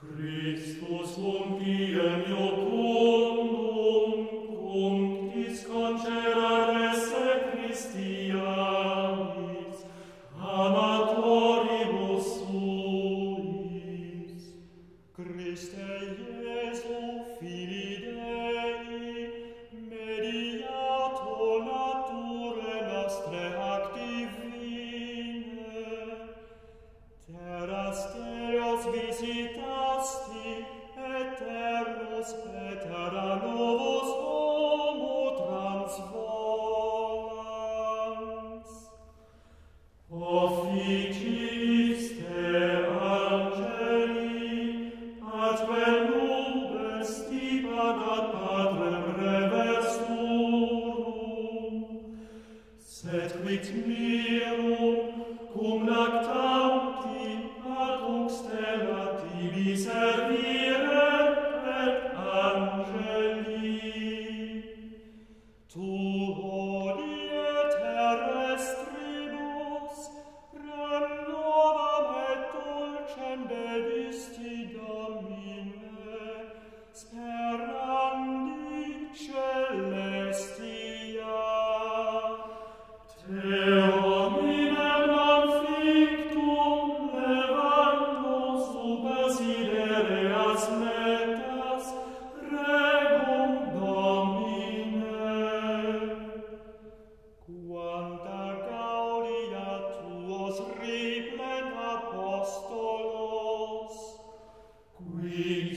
Christus cum diem iocundum, cum disconcerare se Christianis, amatoribus suis. Christe Iesu, Filii Dei, mediator naturae nostre ac divine, terra stereos visitasti, eternus et terra novus homo transvolans. Officiste angeli, atque nubes stipanat Patrem reversurum, sed quid mirum cum nactanti ad hoc stellativi servire et angeli. Tu hodie terrestribus rem novam et dulcem dedisti, Domine, sperandi celestia. Te hominem non fictum levanto subasidereas metas, regum Domine. Quanta gaudia tuos riplent apostolos, qui